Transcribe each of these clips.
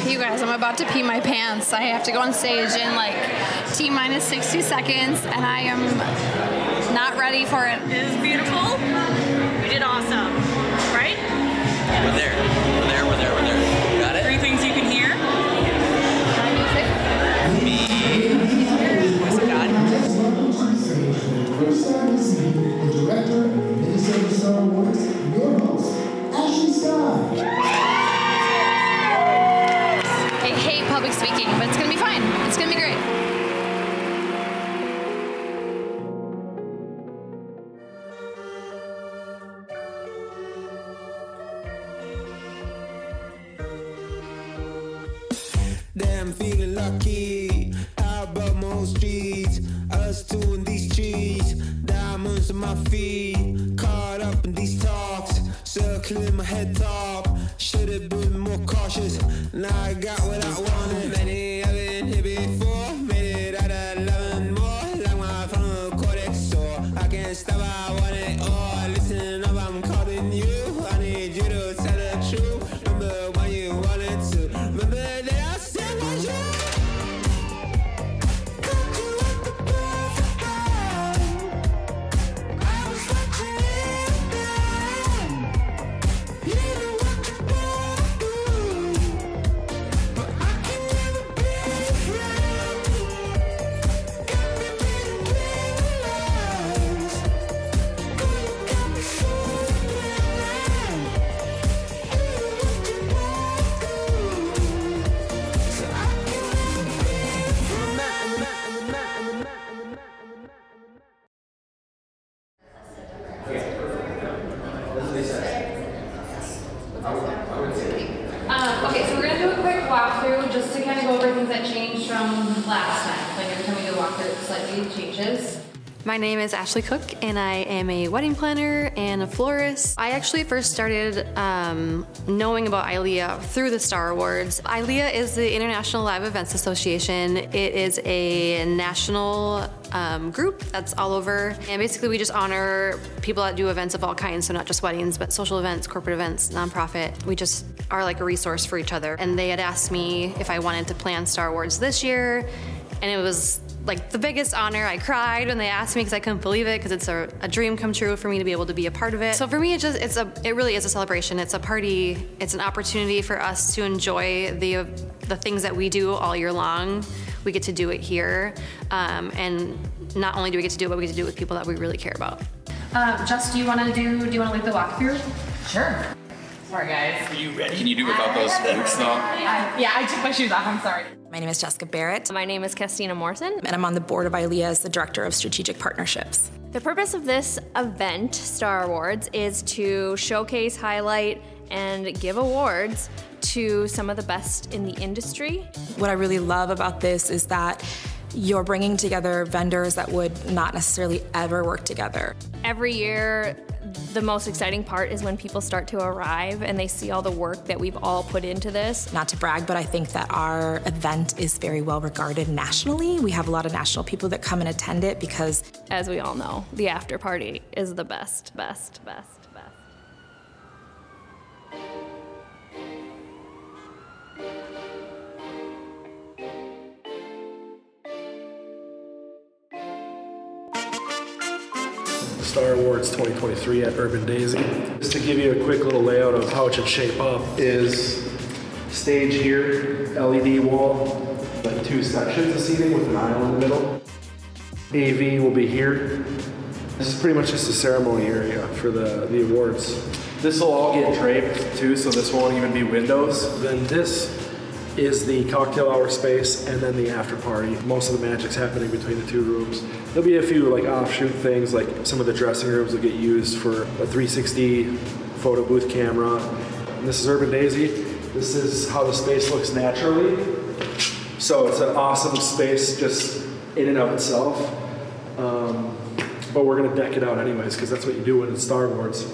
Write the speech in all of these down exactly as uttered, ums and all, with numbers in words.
Okay, you guys, I'm about to pee my pants. I have to go on stage in like T minus sixty seconds, and I am not ready for it. It is beautiful. You did awesome, right? We're there. We're there. We're there. We're there. You got it? Three things you can hear. Me. Voice of God. The director of Minnesota Star Wars, your host, Ashley Sky. I hate public speaking, but it's gonna be fine. It's gonna be great. Damn, feeling lucky. Out above most streets. Us two in these trees. Diamonds on my feet. Caught up in these talks. Circling my head top. Should've been more cautious. Now I got what I wanted. Many I've been here before. Made it out of eleven more. Like my frontal cortex sore. I can't stop, I want it all. Listen up, I'm calling you. I need you to tell the truth. Remember when you wanted to. Remember that I said was you. Got you at the perfect time. I was watching it then. You know what you wanna do, but I can never be your friend. Got me being realized. Girl, you got me so blind. You know what you wanna do, so I can never be your friend. Um, okay, so we're going to do a quick walkthrough just to kind of go over things that changed from last time. Like every time we do a walkthrough, it slightly changes. My name is Ashley Cook, and I am a wedding planner and a florist. I actually first started um, knowing about ILEA through the Star Awards. ILEA is the International Live Events Association. It is a national um, group that's all over, and basically we just honor people that do events of all kinds, so not just weddings, but social events, corporate events, nonprofit. We just are like a resource for each other. And they had asked me if I wanted to plan Star Awards this year, and it was like the biggest honor. I cried when they asked me because I couldn't believe it, because it's a, a dream come true for me to be able to be a part of it. So for me, it just it's a it really is a celebration. It's a party. It's an opportunity for us to enjoy the the things that we do all year long. We get to do it here, um, and not only do we get to do it, but we get to do it with people that we really care about. Um, Jess, do you want to do? Do you want to lead the walkthrough? Sure. Sorry, guys. Are you ready? Can you do without those boots though? I, yeah, I took my shoes off. I'm sorry. My name is Jessica Barrett. My name is Castina Morrison. And I'm on the board of ILEA as the Director of Strategic Partnerships. The purpose of this event, Star Awards, is to showcase, highlight, and give awards to some of the best in the industry. What I really love about this is that you're bringing together vendors that would not necessarily ever work together. Every year, the most exciting part is when people start to arrive and they see all the work that we've all put into this. Not to brag, but I think that our event is very well regarded nationally. We have a lot of national people that come and attend it because, as we all know, the after party is the best, best, best, best. Star Awards twenty twenty-three at Urban Daisy. Just to give you a quick little layout of how it should shape up is stage here, L E D wall, like two sections of seating with an aisle in the middle. A V will be here. This is pretty much just a ceremony area for the, the awards. This will all get draped too, so this won't even be windows. Then this is the cocktail hour space, and then the after party. Most of the magic's happening between the two rooms. There'll be a few like offshoot things, like some of the dressing rooms will get used for a three sixty photo booth camera. And this is Urban Daisy. This is how the space looks naturally. So it's an awesome space just in and of itself. Um, but we're gonna deck it out anyways, because that's what you do when it's Star Wars.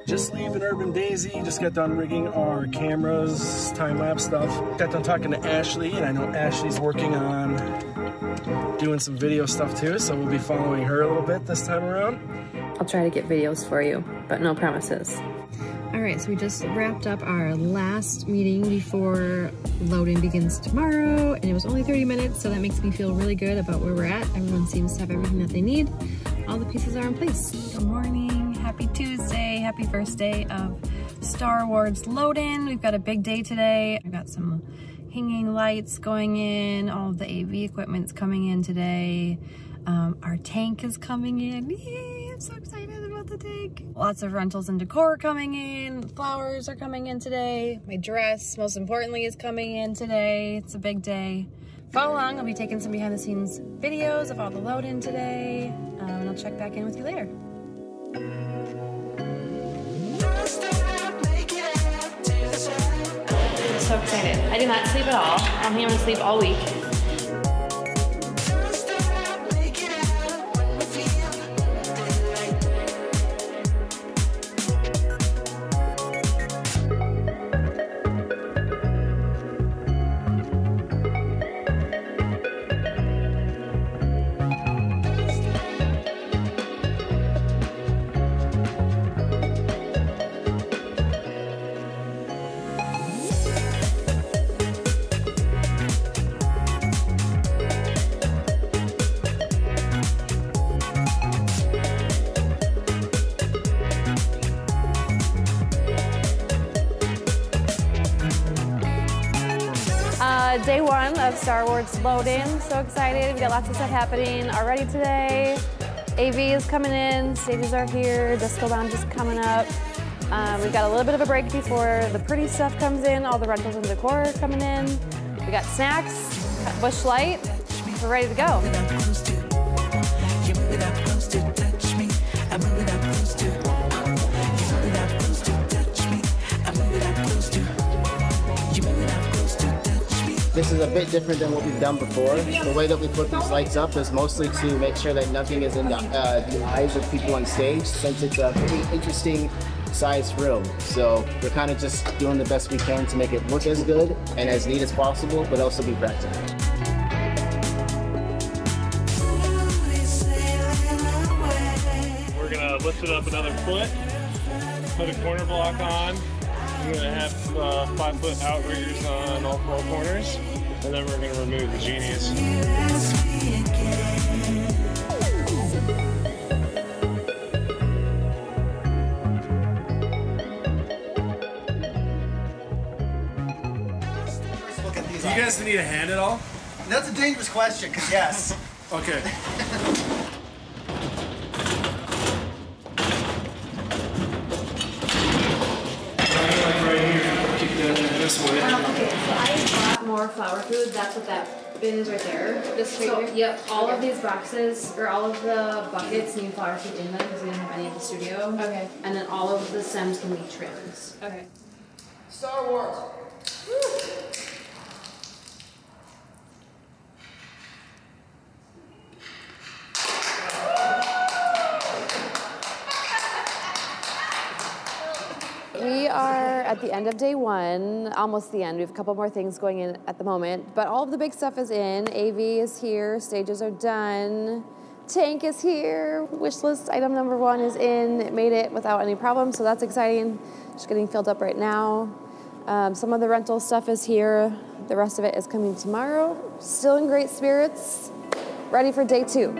Just leaving Urban Daisy, just got done rigging our cameras, time-lapse stuff. Got done talking to Ashley, and I know Ashley's working on doing some video stuff too, so we'll be following her a little bit this time around. I'll try to get videos for you, but no promises. All right, so we just wrapped up our last meeting before loading begins tomorrow, and it was only thirty minutes, so that makes me feel really good about where we're at. Everyone seems to have everything that they need. All the pieces are in place. Good morning, happy Tuesday, happy first day of Star Awards load-in. We've got a big day today. We've got some hanging lights going in, all of the A V equipment's coming in today. Um, our tank is coming in. Yay, I'm so excited about the tank. Lots of rentals and decor coming in. Flowers are coming in today. My dress, most importantly, is coming in today. It's a big day. Follow along, I'll be taking some behind the scenes videos of all the load in today. Um, and I'll check back in with you later. I'm so excited. I did not sleep at all. I don't think I'm gonna sleep all week. Uh, day one of Star Awards load-in. So excited. We got lots of stuff happening already today. A V is coming in, stages are here, Disco Lounge is coming up. Um, we've got a little bit of a break before the pretty stuff comes in, all the rentals and decor are coming in. We got snacks, got Busch Light. We're ready to go. This is a bit different than what we've done before. The way that we put these lights up is mostly to make sure that nothing is in the, uh, the eyes of people on stage, since it's a pretty interesting sized room. So we're kind of just doing the best we can to make it look as good and as neat as possible, but also be practical. We're gonna lift it up another foot, put a corner block on. We're gonna have uh, five foot outriggers on all four corners, and then we're gonna remove the genies. Do you guys need a hand at all? That's a dangerous question, because yes. Okay. Um, okay, so I bought more flower food. That's what that bin is right there. This right so, here? Yep, all okay. of these boxes, or all of the buckets need flower food in them because we didn't have any at the studio. Okay. And then all of the stems can be trims. Okay. Star Wars. Woo. We are at the end of day one, almost the end. We have a couple more things going in at the moment, but all of the big stuff is in. A V is here, stages are done, tank is here, wish list item number one is in. It made it without any problem, so that's exciting. Just getting filled up right now. Um, some of the rental stuff is here. The rest of it is coming tomorrow. Still in great spirits, ready for day two.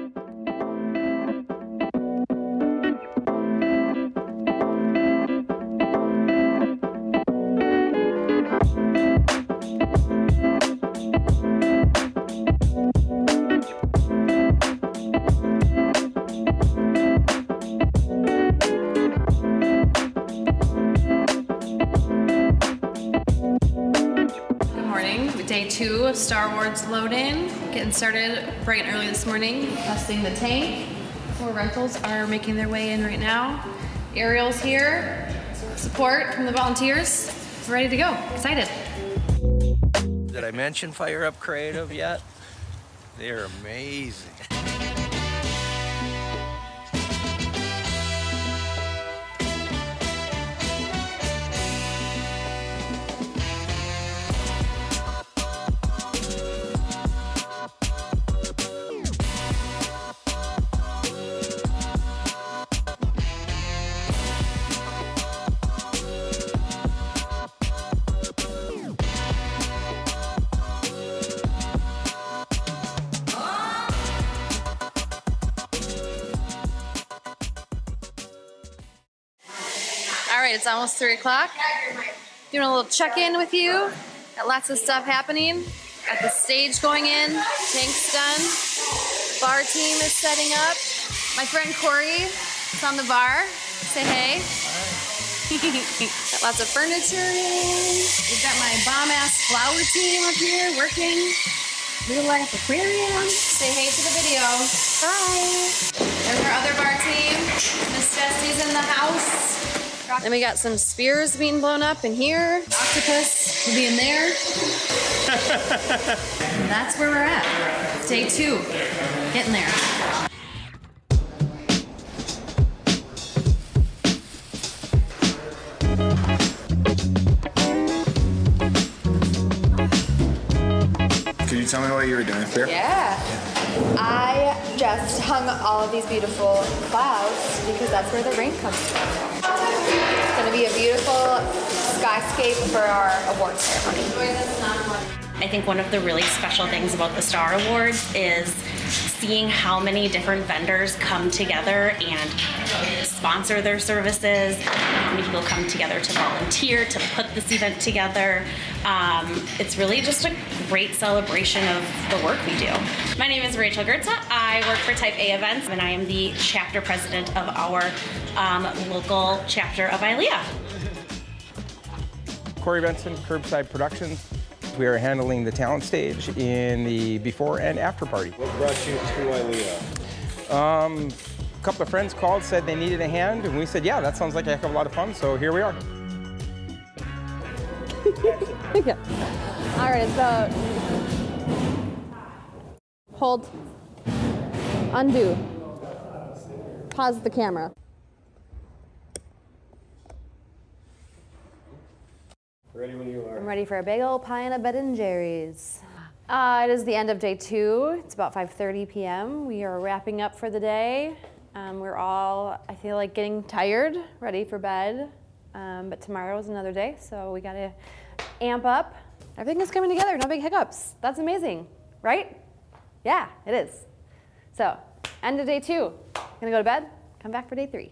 Day two of Star Awards load-in. Getting started bright and early this morning, testing the tank. Four rentals are making their way in right now. Ariel's here, support from the volunteers. We're ready to go, excited. Did I mention Fire Up Creative yet? They're amazing. right, it's almost three o'clock. Doing a little check-in with you. Got lots of stuff happening. Got the stage going in. Tank's done. Bar team is setting up. My friend Corey is on the bar. Say hey. Got lots of furniture in. We've got my bomb-ass flower team up here working. Little Life Aquarium. Say hey to the video. Hi. There's our other bar team. Miss Jessie's in the house. Then we got some spheres being blown up in here. Octopus will be in there. And that's where we're at. Day two. Getting there. Could you tell me what you were doing here? Yeah. I just hung all of these beautiful clouds because that's where the rain comes from. It's going to be a beautiful skyscape for our awards ceremony. I think one of the really special things about the Star Awards is seeing how many different vendors come together and sponsor their services, how many people come together to volunteer to put this event together. Um, it's really just a great celebration of the work we do. My name is Rachel Gertza. I work for Type A Events, and I am the chapter president of our um, local chapter of ILEA. Corey Benson, Curbside Productions. We are handling the talent stage in the before and after party. What brought you to ILEA? Um, a couple of friends called, said they needed a hand, and we said, yeah, that sounds like a heck of a lot of fun, so here we are. Yeah. All right, so hold, undo, pause the camera. Ready when you are. I'm ready for a big old pie and a Ben and Jerry's. Uh, it is the end of day two. It's about five thirty p m We are wrapping up for the day. Um, we're all, I feel like, getting tired, ready for bed. Um, but tomorrow is another day, so we gotta amp up. Everything is coming together, no big hiccups. That's amazing, right? Yeah, it is. So, end of day two. Gonna go to bed, come back for day three.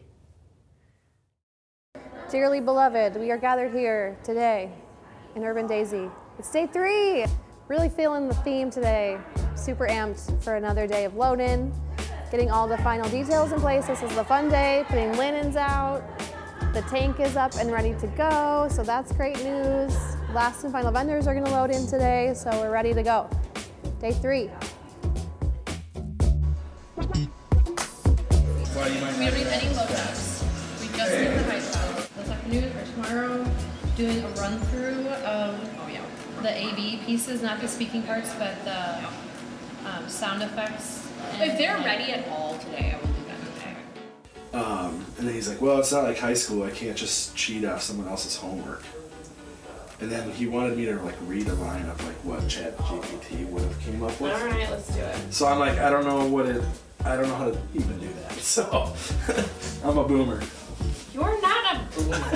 Dearly beloved, we are gathered here today in Urban Daisy. It's day three. Really feeling the theme today. Super amped for another day of load-in, getting all the final details in place. This is the fun day, putting linens out. The tank is up and ready to go, so that's great news. Last and final vendors are gonna load in today, so we're ready to go. Day three. We don't need any load-outs. We just need the high top. This afternoon or tomorrow, doing a run-through of oh, yeah. the A V pieces, not the speaking parts, but the um, sound effects. If they're ready at all today, I will do that today. Um, and then he's like, well, it's not like high school. I can't just cheat off someone else's homework. And then he wanted me to like read a line of like what Chat G P T would have came up with. All right, let's do it. So I'm like, I don't know what it, I don't know how to even do that. So I'm a boomer. You're not a boomer.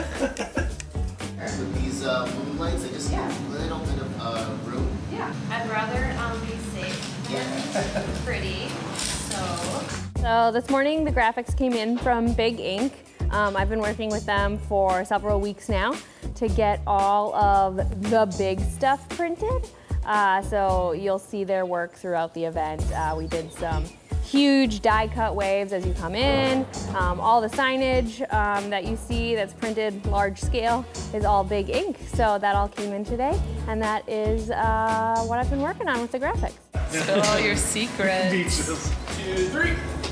With these uh, moon lights, they just Yeah. give a little bit of uh, room. Yeah, I'd rather um, be safe than pretty, so. So this morning the graphics came in from Big Ink. Um, I've been working with them for several weeks now to get all of the big stuff printed. Uh, so you'll see their work throughout the event. Uh, we did some huge die cut waves as you come in. Um, all the signage um, that you see that's printed large scale is all Big Ink. So that all came in today, and that is uh, what I've been working on with the graphics. Spill all your secrets. Beaches. Two, three.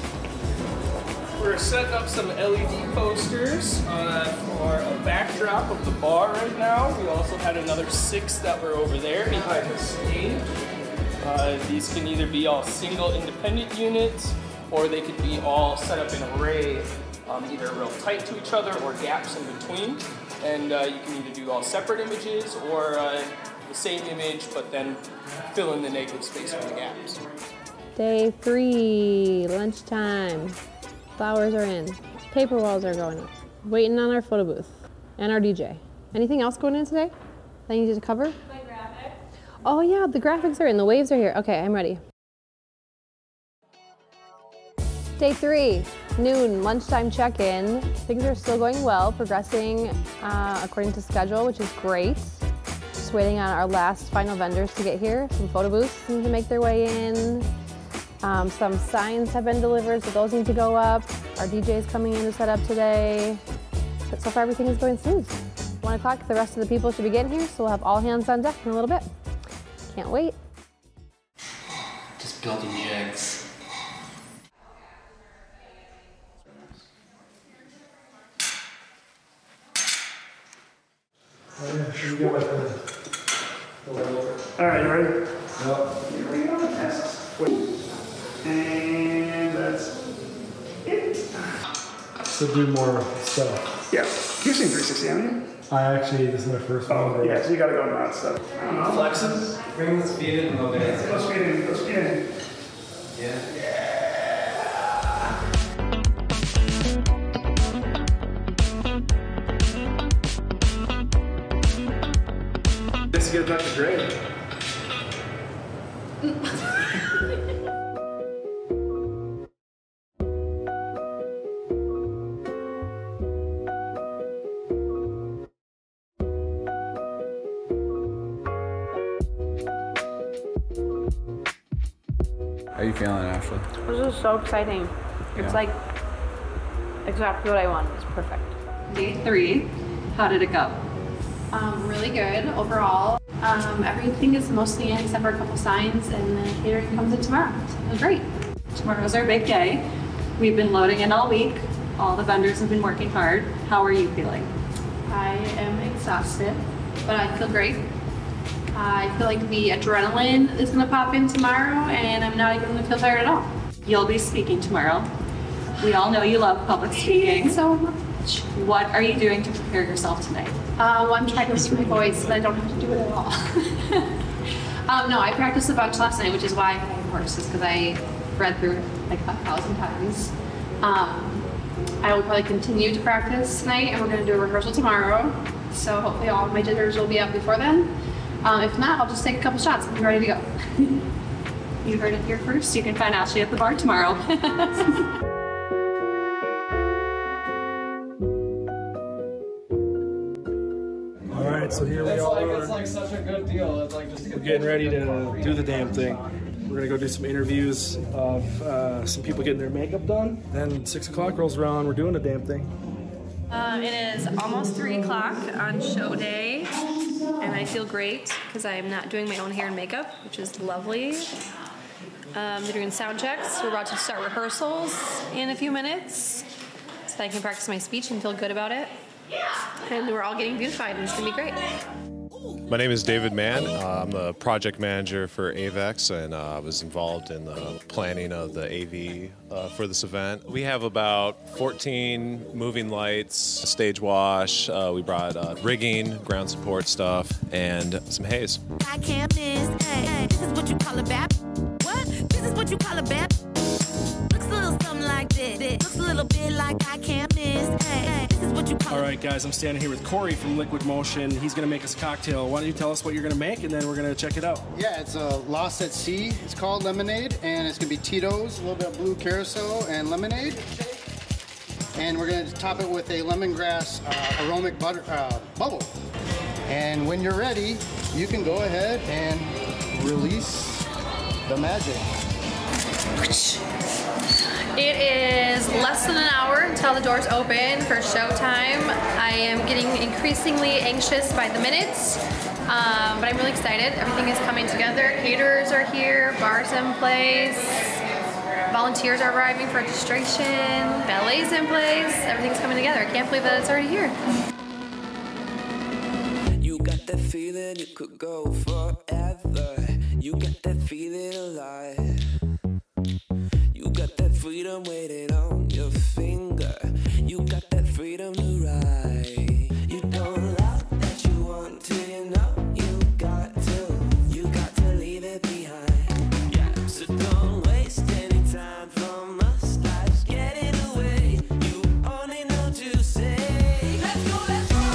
We're setting up some L E D posters uh, for a backdrop of the bar right now. We also had another six that were over there behind the stage. Uh, these can either be all single independent units, or they could be all set up in an array, um, either real tight to each other or gaps in between. And uh, you can either do all separate images or uh, the same image, but then fill in the negative space for the gaps. Day three, lunchtime. Flowers are in. Paper walls are going up. Waiting on our photo booth and our D J. Anything else going in today that you need to cover? The graphics. Oh yeah, the graphics are in. The waves are here. Okay, I'm ready. Day three. Noon, lunchtime check-in. Things are still going well, progressing uh, according to schedule, which is great. Just waiting on our last final vendors to get here. Some photo booths need to make their way in. Um, some signs have been delivered, so those need to go up. Our D J is coming in to set up today. But so far, everything is going smooth. One o'clock, the rest of the people should be getting here, so we'll have all hands on deck in a little bit. Can't wait. Just building jigs. Oh yeah, should we get like the, the level? All right, you ready? Yep. Here we go. Test. Wait. And that's it. So do more stuff. Yeah. You've seen three sixty, haven't you? I actually, this is my first one. Oh, yeah, so you gotta go nuts stuff. I don't know. Flexes. Bring the speed in a little bit. Go speed in, go speed in. Yeah. Just get back to grade. How are you feeling, Ashley? This is so exciting. It's Yeah. like exactly what I want. It's perfect. Day three, how did it go? Um, really good overall. Um, everything is mostly in except for a couple signs, and then catering comes in tomorrow. So great. Tomorrow's our big day. We've been loading in all week. All the vendors have been working hard. How are you feeling? I am exhausted, but I feel great. I feel like the adrenaline is gonna pop in tomorrow, and I'm not even gonna feel tired at all. You'll be speaking tomorrow. We all know you love public speaking. So much. What are you doing to prepare yourself tonight? Uh, one, try to listen to my voice, but I don't have to do it at all. um, no, I practiced a bunch last night, which is why I have horses, because I read through it like a thousand times. Um, I will probably continue to practice tonight, and we're going to do a rehearsal tomorrow. So hopefully all of my jitters will be up before then. Um, if not, I'll just take a couple shots and be ready to go. You heard it here first. You can find Ashley at the bar tomorrow. All right, so here we It's like, are. it's like such a good deal. It's like just to We're get getting ready to do the damn thing. We're gonna go do some interviews of uh, some people getting their makeup done. Then six o'clock rolls around, we're doing the damn thing. Um, it is almost three o'clock on show day, and I feel great because I am not doing my own hair and makeup, which is lovely. Um, they're doing sound checks. We're about to start rehearsals in a few minutes so that I can practice my speech and feel good about it. And we're all getting beautified, and it's gonna be great. My name is David Mann. Uh, I'm the project manager for AVEX, and I uh, was involved in the planning of the A V uh, for this event. We have about fourteen moving lights, a stage wash. Uh, we brought uh, rigging, ground support stuff, and some haze. I can't miss. Hey, hey, this is what you call a bap. What? This is what you call a bap. Looks a little something like this. It looks a little bit like I can't miss. Hey, hey, this is what you call. All right, guys, I'm standing here with Corey from Liquid Motion. He's gonna make us a cocktail. Why don't you tell us what you're gonna make, and then we're gonna check it out. Yeah, it's a Lost at Sea. It's called lemonade, and it's gonna be Tito's, a little bit of blue carousel, and lemonade. And we're gonna top it with a lemongrass uh, aromatic butter uh, bubble. And when you're ready, you can go ahead and release the magic. It is less than an hour until the doors open for showtime. I am getting increasingly anxious by the minutes, um, but I'm really excited. Everything is coming together. Caterers are here, bars in place, volunteers are arriving for registration, ballet's in place, everything's coming together. I can't believe that it's already here. You got that feeling you could go forever. You got that feeling alive. You got that freedom waiting on your finger. You got that freedom to ride. You don't love that you want to, you know you got to. You got to leave it behind. Yeah, so don't waste any time from us. Life's getting away. You only know to say, let's go, let's go.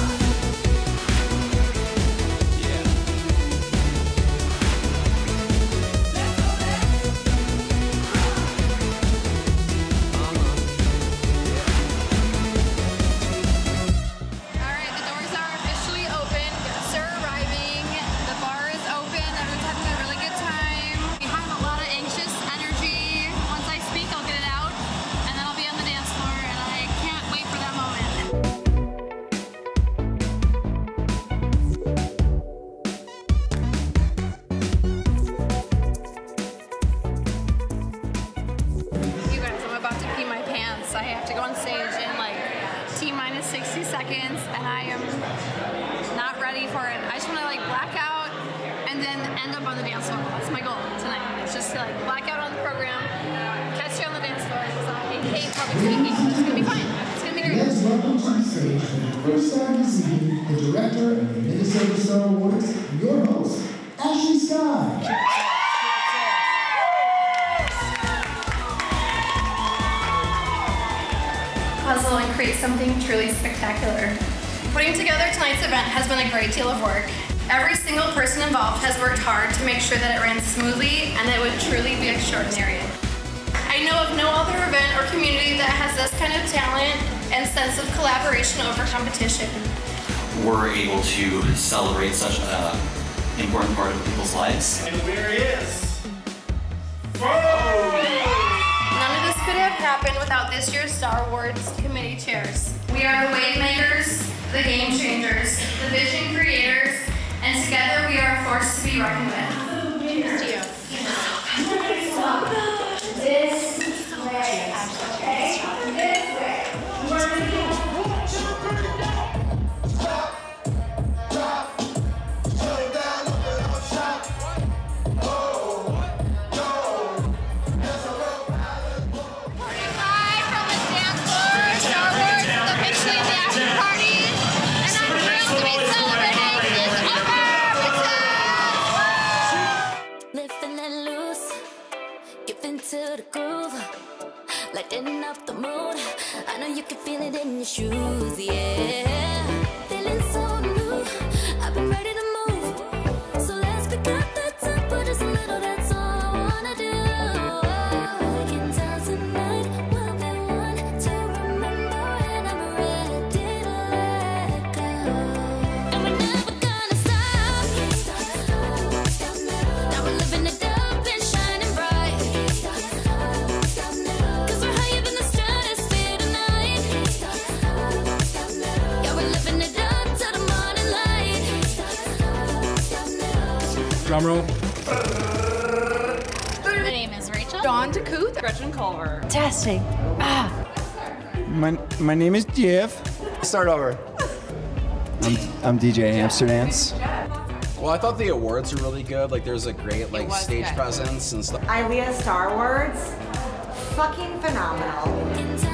I have to go on stage in like T minus sixty seconds, and I am not ready for it. I just want to like black out and then end up on the dance floor. That's my goal tonight. It's just to like black out on the program, catch you on the dance floor, because I hate public speaking. It's gonna be fine. It's gonna be great. Let's welcome to the stage for the first time this evening, the director of the Minnesota Star Awards, your host, Ashley Sky. Puzzle and create something truly spectacular. Putting together tonight's event has been a great deal of work. Every single person involved has worked hard to make sure that it ran smoothly and that it would truly be extraordinary. I know of no other event or community that has this kind of talent and sense of collaboration over competition. We're able to celebrate such an important part of people's lives. And there he is. None of this could have happened without this year's Star Awards committee chairs. We are the wave makers, the game changers, the vision creators, and together we are a force to be reckoned with. Here's to you. This way. This way. To the groove, lighting up the mood. I know you can feel it in your shoes, yeah. Feeling so new, I've been ready to move. So let's pick up the tempo just a little, that's all I wanna do. We can tell tonight we'll be one to remember, and I'm ready to let go. And we're never gonna stop. Now we're living it up and shining bright. Drum roll. My name is Rachel. Dawn DeCouth. Gretchen Culver. Testing. Ah. My, my name is Jeff. Start over. I'm, I'm D J Amsterdams. Well, I thought the awards were really good. Like, there's a great like stage good. presence and stuff. ILEA Star Awards, fucking phenomenal.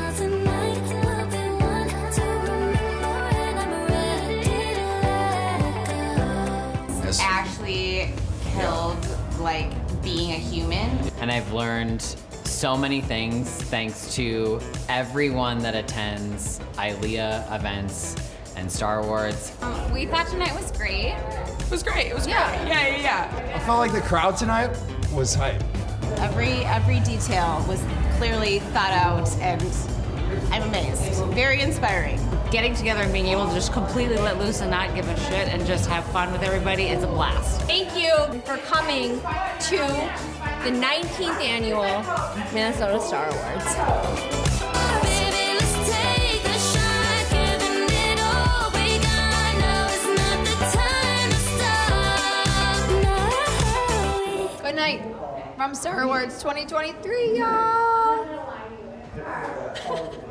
Ashley killed like being a human. And I've learned so many things thanks to everyone that attends ILEA events and Star Awards. Um, we thought tonight was great. It was great. It was Yeah. great. Yeah, yeah, yeah. I felt like the crowd tonight was hype. Every every detail was clearly thought out, and I'm amazed. Very inspiring. Getting together and being able to just completely let loose and not give a shit and just have fun with everybody is a blast. Thank you for coming to the nineteenth annual Minnesota Star Awards. Good night from Star Awards twenty twenty-three, y'all.